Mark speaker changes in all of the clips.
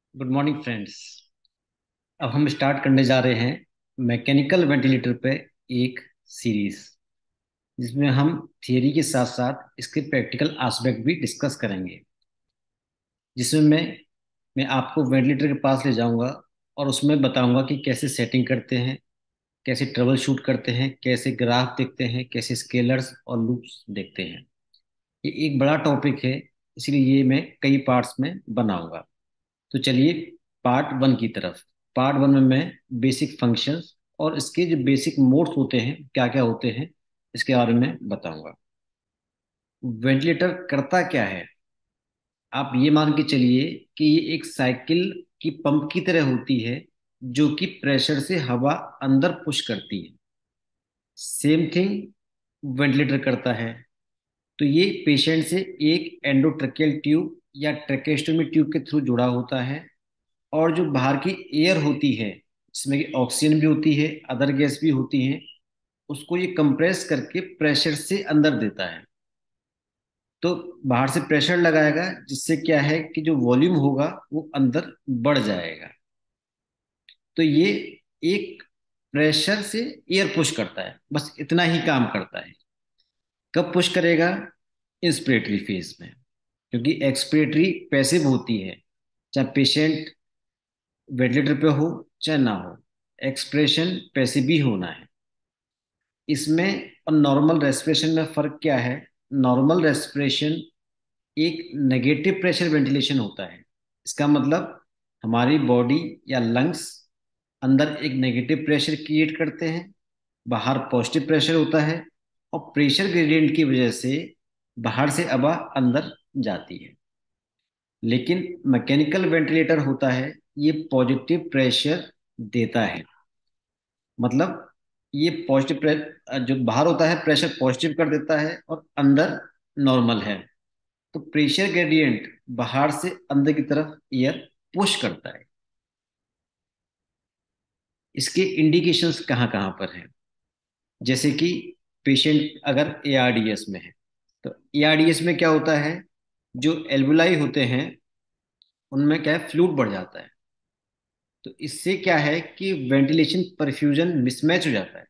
Speaker 1: Good morning friends. अब हम start करने जा रहे हैं मैकेनिकल वेंटिलेटर पे एक सीरीज, जिसमें हम थियरी के साथ साथ इसके प्रैक्टिकल एस्पेक्ट भी डिस्कस करेंगे। जिसमें मैं आपको वेंटिलेटर के पास ले जाऊंगा और उसमें बताऊंगा कि कैसे सेटिंग करते हैं, कैसे ट्रबल शूट करते हैं, कैसे ग्राफ देखते हैं, कैसे स्केलर्स और लूप्स देखते हैं। ये एक बड़ा टॉपिक है, इसलिए ये मैं कई पार्ट्स में बनाऊंगा। तो चलिए पार्ट वन की तरफ। पार्ट वन में मैं बेसिक फंक्शंस और इसके जो बेसिक मोड्स होते हैं क्या क्या होते हैं इसके बारे में बताऊंगा। वेंटिलेटर करता क्या है, आप ये मान के चलिए कि ये एक साइकिल की पंप की तरह होती है, जो कि प्रेशर से हवा अंदर पुश करती है। सेम थिंग वेंटिलेटर करता है। तो ये पेशेंट से एक एंडोट्रैकियल ट्यूब या ट्रैकेस्टोमी ट्यूब के थ्रू जुड़ा होता है, और जो बाहर की एयर होती है जिसमें कि ऑक्सीजन भी होती है, अदर गैस भी होती है, उसको ये कंप्रेस करके प्रेशर से अंदर देता है। तो बाहर से प्रेशर लगाएगा, जिससे क्या है कि जो वॉल्यूम होगा वो अंदर बढ़ जाएगा। तो ये एक प्रेशर से एयर पुश करता है, बस इतना ही काम करता है। कब पुश करेगा? इंस्पिरेटरी फेज में, क्योंकि एक्सपिरेटरी पैसिव होती है। चाहे पेशेंट वेंटिलेटर पे हो चाहे ना हो, एक्सप्रेशन पैसिव भी होना है इसमें। और नॉर्मल रेस्पिरेशन में फर्क क्या है? नॉर्मल रेस्पिरेशन एक नेगेटिव प्रेशर वेंटिलेशन होता है। इसका मतलब हमारी बॉडी या लंग्स अंदर एक नेगेटिव प्रेशर क्रिएट करते हैं, बाहर पॉजिटिव प्रेशर होता है, और प्रेशर ग्रेडियंट की वजह से बाहर से हवा अंदर जाती है। लेकिन मैकेनिकल वेंटिलेटर होता है, ये पॉजिटिव प्रेशर देता है। मतलब ये जो बाहर होता है प्रेशर पॉजिटिव कर देता है और अंदर नॉर्मल है। तो प्रेशर ग्रेडियंट बाहर से अंदर की तरफ एयर पुश करता है। इसके इंडिकेशंस कहाँ कहाँ पर हैं? जैसे कि पेशेंट अगर एआरडीएस में है, तो एआरडीएस में क्या होता है, जो एल्वुलाई होते हैं उनमें क्या है, फ्लूइड बढ़ जाता है। तो इससे क्या है कि वेंटिलेशन परफ्यूजन मिसमैच हो जाता है।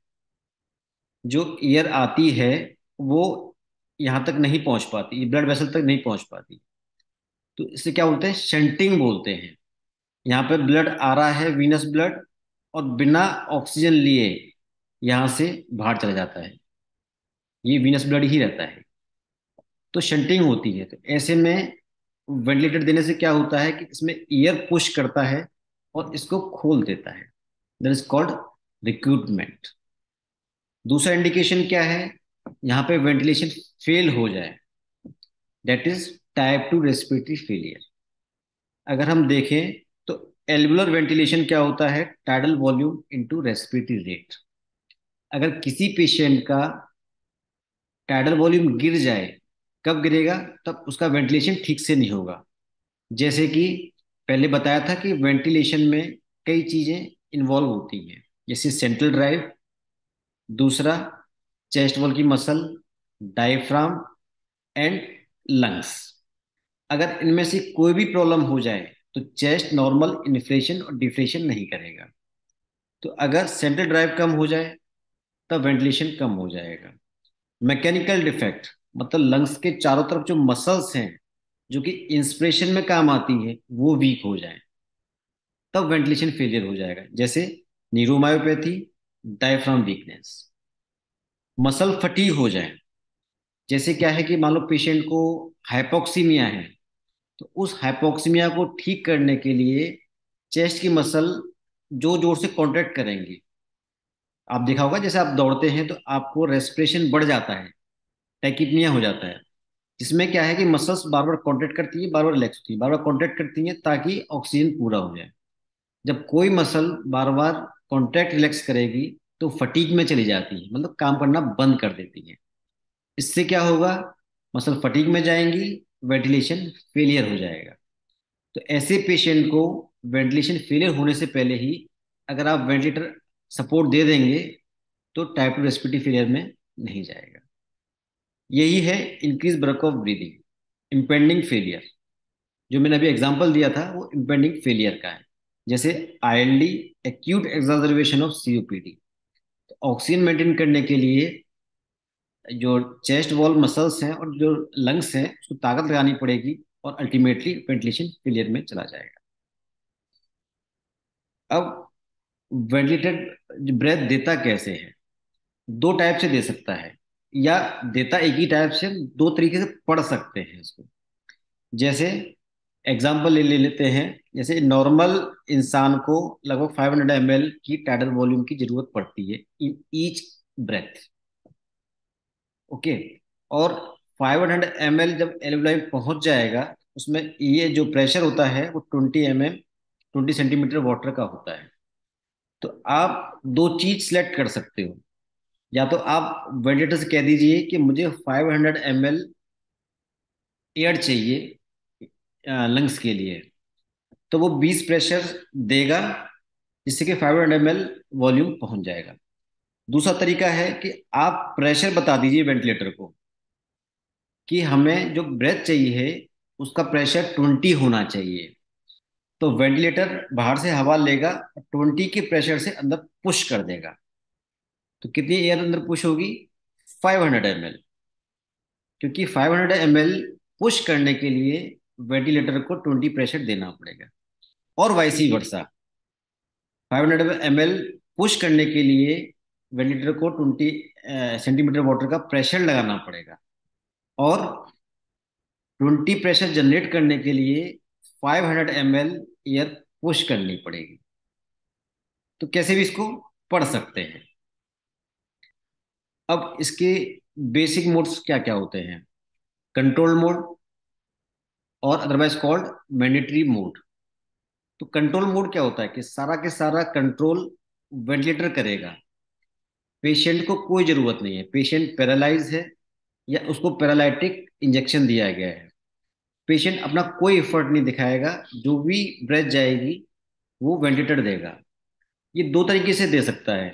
Speaker 1: जो एयर आती है वो यहाँ तक नहीं पहुंच पाती, ब्लड वेसल तक नहीं पहुंच पाती। तो इसे क्या बोलते हैं, शंटिंग बोलते हैं। यहाँ पे ब्लड आ रहा है, वीनस ब्लड, और बिना ऑक्सीजन लिए यहाँ से बाहर चला जाता है। ये वीनस ब्लड ही रहता है। तो शंटिंग होती है। तो ऐसे में वेंटिलेटर देने से क्या होता है कि इसमें एयर पुश करता है और इसको खोल देता है। That is called recruitment. दूसरा इंडिकेशन क्या है, यहाँ पे वेंटिलेशन फेल हो जाए, that is type two respiratory failure. अगर हम देखें तो एल्वुलर वेंटिलेशन क्या होता है, tidal volume into respiratory rate. अगर किसी पेशेंट का टाइडल वॉल्यूम गिर जाए, कब गिरेगा? तब उसका वेंटिलेशन ठीक से नहीं होगा। जैसे कि पहले बताया था कि वेंटिलेशन में कई चीजें इन्वॉल्व होती हैं, जैसे सेंट्रल ड्राइव, दूसरा चेस्ट वॉल की मसल, डायफ्राम एंड लंग्स। अगर इनमें से कोई भी प्रॉब्लम हो जाए तो चेस्ट नॉर्मल इन्फ्लेशन और डिफ्लेशन नहीं करेगा। तो अगर सेंट्रल ड्राइव कम हो जाए तब वेंटिलेशन कम हो जाएगा। मैकेनिकल डिफेक्ट मतलब लंग्स के चारों तरफ जो मसल्स हैं जो कि इंस्पिरेशन में काम आती है वो वीक हो जाए, तब वेंटिलेशन फेलियर हो जाएगा। जैसे neuromyopathy, diaphragm weakness. Muscle fatigue हो जाए, जैसे क्या है कि मान लो पेशेंट को हाइपोक्सीमिया है, तो उस हाइपोक्सीमिया को ठीक करने के लिए चेस्ट की मसल जोर जोर से कॉन्ट्रैक्ट करेंगी। आप देखा होगा जैसे आप दौड़ते हैं तो आपको रेस्पिरेशन बढ़ जाता है, टैकिपनिया हो जाता है। जिसमें क्या है कि मसल्स बार बार कॉन्ट्रैक्ट करती है, बार बार रिलैक्स होती है, बार बार कॉन्ट्रैक्ट करती है ताकि ऑक्सीजन पूरा हो जाए। जब कोई मसल बार बार कॉन्ट्रैक्ट रिलैक्स करेगी तो फटीग में चली जाती है, मतलब काम करना बंद कर देती है। इससे क्या होगा, मसल फटीग में जाएंगी, वेंटिलेशन फेलियर हो जाएगा। तो ऐसे पेशेंट को वेंटिलेशन फेलियर होने से पहले ही अगर आप वेंटिलेटर सपोर्ट दे देंगे तो टाइप टू रेस्पिरेटरी फेलियर में नहीं जाएगा। यही है increase break of breathing, impending failure. जो मैंने अभी एग्जांपल दिया था वो इम्पेंडिंग फेलियर का है। जैसे ILD, acute exacerbation of COPD. Oxygen maintain करने के लिए जो चेस्ट वॉल मसल्स हैं और जो लंग्स हैं उसको ताकत लगानी पड़ेगी, और अल्टीमेटली वेंटिलेशन फेलियर में चला जाएगा। अब वेंटिलेटर ब्रेथ देता कैसे है? दो टाइप से दे सकता है, या देता एक ही टाइप से, दो तरीके से पढ़ सकते हैं इसको। जैसे एग्जाम्पल ले लेते हैं। जैसे नॉर्मल इंसान को लगभग 500 ml की टाइडल वॉल्यूम की जरूरत पड़ती है इन ईच ब्रेथ। ओके। और 500 ml जब एल्वेओलाई पहुंच जाएगा, उसमें ये जो प्रेशर होता है वो 20 सेंटीमीटर वाटर का होता है। तो आप दो चीज सेलेक्ट कर सकते हो। या तो आप वेंटिलेटर से कह दीजिए कि मुझे 500 ml एयर चाहिए लंग्स के लिए, तो वो 20 प्रेशर देगा, जिससे कि 500 ml वॉल्यूम पहुंच जाएगा। दूसरा तरीका है कि आप प्रेशर बता दीजिए वेंटिलेटर को कि हमें जो ब्रेथ चाहिए उसका प्रेशर 20 होना चाहिए। तो वेंटिलेटर बाहर से हवा लेगा और 20 के प्रेशर से अंदर पुश कर देगा। तो कितनी एयर अंदर पुश होगी? 500 ml। क्योंकि 500 ml पुश करने के लिए वेंटिलेटर को 20 प्रेशर देना पड़ेगा, और वाइसी वर्सा। 500 ml पुश करने के लिए वेंटिलेटर को 20 सेंटीमीटर वाटर का प्रेशर लगाना पड़ेगा, और 20 प्रेशर जनरेट करने के लिए 500 ml एयर पुश करनी पड़ेगी। तो कैसे भी इसको पढ़ सकते हैं। अब इसके बेसिक मोड्स क्या क्या होते हैं? कंट्रोल मोड, और अदरवाइज कॉल्ड मैंडेटरी मोड। तो कंट्रोल मोड क्या होता है कि सारा के सारा कंट्रोल वेंटिलेटर करेगा। पेशेंट को कोई जरूरत नहीं है, पेशेंट पैरालाइज है या उसको पैरालाइटिक इंजेक्शन दिया गया है, पेशेंट अपना कोई एफर्ट नहीं दिखाएगा, जो भी ब्रेथ जाएगी वो वेंटिलेटर देगा। ये दो तरीके से दे सकता है,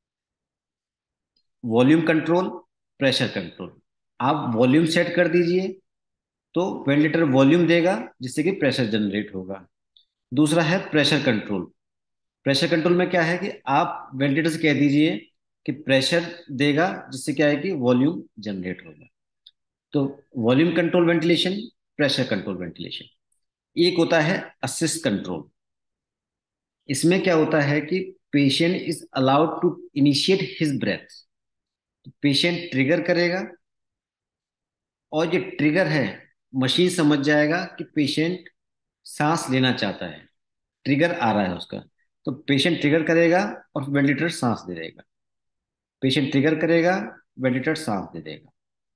Speaker 1: वॉल्यूम कंट्रोल, प्रेशर कंट्रोल। आप वॉल्यूम सेट कर दीजिए तो वेंटिलेटर वॉल्यूम देगा, जिससे कि प्रेशर जनरेट होगा। दूसरा है प्रेशर कंट्रोल। प्रेशर कंट्रोल में क्या है कि आप वेंटिलेटर से कह दीजिए कि प्रेशर देगा, जिससे क्या है कि वॉल्यूम जनरेट होगा। तो volume control ventilation, pressure control ventilation. एक होता है असिस्ट कंट्रोल। इसमें क्या होता है कि patient is allowed to initiate his breath. Patient trigger करेगा, और ये ट्रिगर है, मशीन समझ जाएगा कि पेशेंट सांस लेना चाहता है, ट्रिगर आ रहा है उसका। तो पेशेंट ट्रिगर करेगा और वेंटिलेटर सांस दे देगा। पेशेंट ट्रिगर करेगा, वेंटिलेटर सांस दे देगा।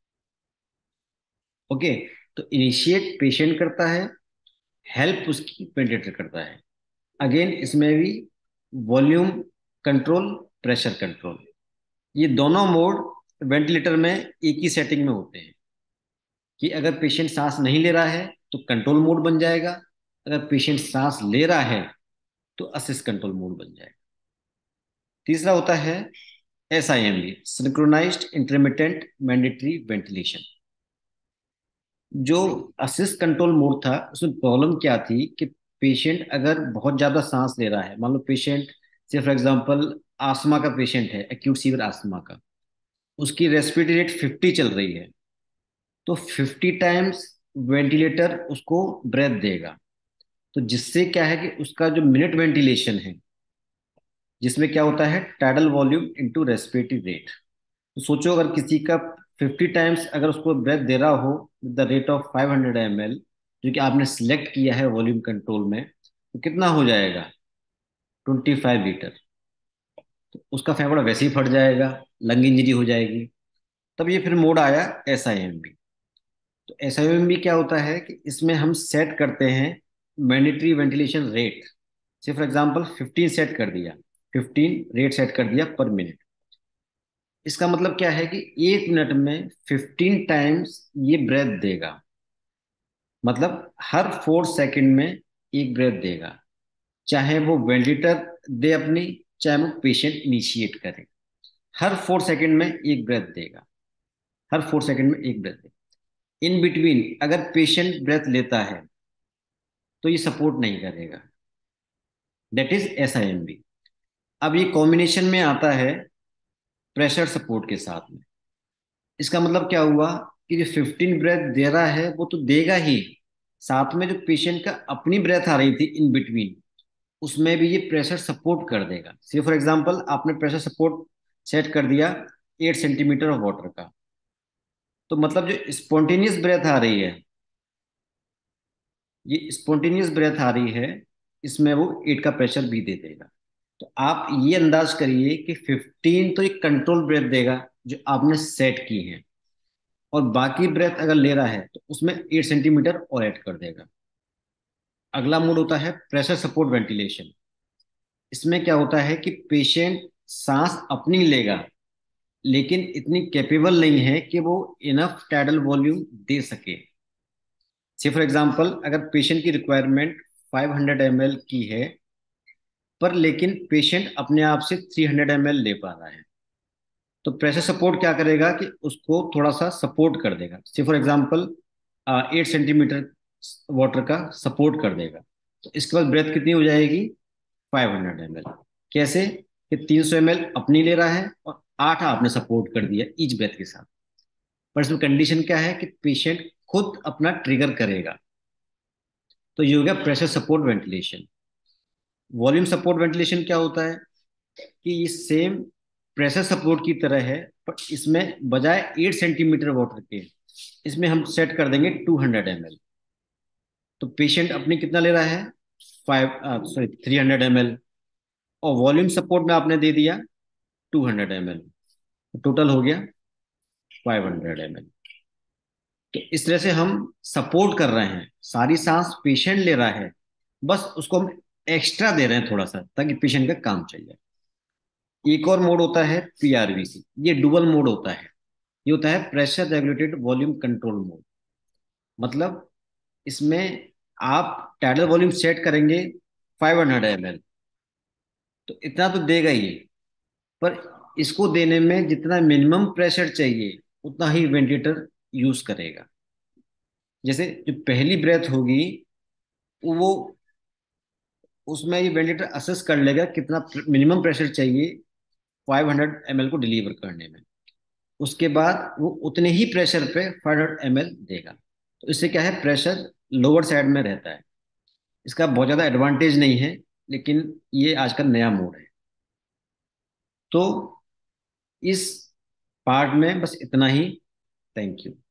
Speaker 1: ओके। तो इनिशिएट पेशेंट करता है, हेल्प उसकी वेंटिलेटर करता है। अगेन इसमें भी वॉल्यूम कंट्रोल, प्रेशर कंट्रोल, ये दोनों मोड वेंटिलेटर में एक ही सेटिंग में होते हैं। कि अगर पेशेंट सांस नहीं ले रहा है तो कंट्रोल मोड बन जाएगा, अगर पेशेंट सांस ले रहा है तो असिस्ट कंट्रोल मोड बन जाएगा। तीसरा होता है SIMV, synchronized intermittent mandatory ventilation. जो असिस्ट कंट्रोल मोड था उसमें प्रॉब्लम क्या थी कि पेशेंट अगर बहुत ज्यादा सांस ले रहा है, मान लो patient say for example asthma का पेशेंट है, एक्यूट सीवियर आस्थमा का, उसकी रेस्पिरेटरी रेट 50 चल रही है, तो 50 टाइम्स वेंटिलेटर उसको ब्रेथ देगा। तो जिससे क्या है कि उसका जो मिनट वेंटिलेशन है, जिसमें क्या होता है tidal volume into respiratory rate. तो सोचो अगर किसी का 50 टाइम्स अगर उसको ब्रेथ दे रहा हो with the rate of 500 ml, जो कि आपने सिलेक्ट किया है वॉल्यूम कंट्रोल में, तो कितना हो जाएगा? 25 लीटर। तो उसका फेफड़ा वैसे ही फट जाएगा, लंग इंजरी हो जाएगी। तब ये फिर मोड आया SIMB। तो SIMB क्या होता है कि इसमें हम सेट करते हैं mandatory ventilation rate. Say for example 15 set कर दिया, 15 रेट सेट कर दिया पर मिनट। इसका मतलब क्या है कि 1 मिनट में 15 टाइम्स ये ब्रेथ देगा। मतलब हर 4 सेकंड में एक ब्रेथ देगा, चाहे वो वेंटिलेटर दे अपनी, चाहे वो पेशेंट इनिशिएट करे। हर 4 सेकंड में एक ब्रेथ देगा, हर 4 सेकंड में एक ब्रेथ देगा। इन बिटवीन अगर पेशेंट ब्रेथ लेता है तो ये सपोर्ट नहीं करेगा। That is SIMB। अब ये कॉम्बिनेशन में आता है प्रेशर सपोर्ट के साथ में। इसका मतलब क्या हुआ कि जो 15 ब्रेथ दे रहा है वो तो देगा ही, साथ में जो पेशेंट का अपनी ब्रेथ आ रही थी इन बिटवीन, उसमें भी ये प्रेशर सपोर्ट कर देगा। सी फॉर एग्जांपल आपने प्रेशर सपोर्ट सेट कर दिया 8 सेंटीमीटर ऑफ वाटर का, तो मतलब जो स्पॉन्टेनियस ब्रेथ आ रही है, ये स्पॉन्टेनियस ब्रेथ आ रही है, इसमें वो 8 का प्रेशर भी दे देगा। तो आप ये अंदाज करिए कि 15 तो एक कंट्रोल ब्रेथ देगा जो आपने सेट की है, और बाकी ब्रेथ अगर ले रहा है तो उसमें 8 सेंटीमीटर और ऐड कर देगा। अगला मोड होता है प्रेशर सपोर्ट वेंटिलेशन। इसमें क्या होता है कि पेशेंट सांस अपनी लेगा, लेकिन इतनी कैपेबल नहीं है कि वो इनफ टाइडल वॉल्यूम दे सके। से फॉर एग्जांपल अगर पेशेंट की रिक्वायरमेंट 500 ml की है, पर लेकिन पेशेंट अपने आप से 300 ml ले पा रहा है, तो प्रेशर सपोर्ट क्या करेगा कि उसको थोड़ा सा सपोर्ट कर देगा। Say for example 8 centimetre water का सपोर्ट कर देगा। तो इसके बाद ब्रेथ कितनी हो जाएगी? 500 ml। कैसे कि 300 ml अपनी ले रहा है और 8 आपने सपोर्ट कर दिया ईच ब्रेथ के साथ। पर इसमें कंडीशन क्या है कि पेशेंट खुद अपना ट्रिगर करेगा। तो ये हो गया pressure support ventilation. Volume support ventilation क्या होता है कि ये सेम प्रेशर सपोर्ट की तरह है, पर इसमें बजाय 8 सेंटीमीटर वाटर के, इसमें हम सेट कर देंगे 200 ml। तो पेशेंट अपनी कितना ले रहा है? 300 ml, और वॉल्यूम सपोर्ट में आपने दे दिया 200 ml, टोटल हो गया 500 ml। तो इस तरह से हम सपोर्ट कर रहे हैं, सारी सांस पेशेंट ले रहा है, बस उसको हम एक्स्ट्रा दे रहे हैं थोड़ा सा ताकि पेशेंट का काम चल जाए। एक और मोड होता है PRVC। ये डुअल मोड होता है। ये होता है pressure regulated volume control mode. मतलब इसमें आप टाइडल वॉल्यूम सेट करेंगे 500 ml, तो इतना तो देगा ही, पर इसको देने में जितना मिनिमम प्रेशर चाहिए उतना ही वेंटिलेटर यूज करेगा। जैसे जो पहली ब्रेथ होगी वो, उसमें ये वेंटिलेटर असेस कर लेगा कितना मिनिमम प्रेशर चाहिए 500 ml को डिलीवर करने में। उसके बाद वो उतने ही प्रेशर पे 500 ml देगा। तो इससे क्या है, प्रेशर लोअर साइड में रहता है। इसका बहुत ज़्यादा एडवांटेज नहीं है, लेकिन ये आज का नया मोड है। तो इस पार्ट में बस इतना ही। Thank you.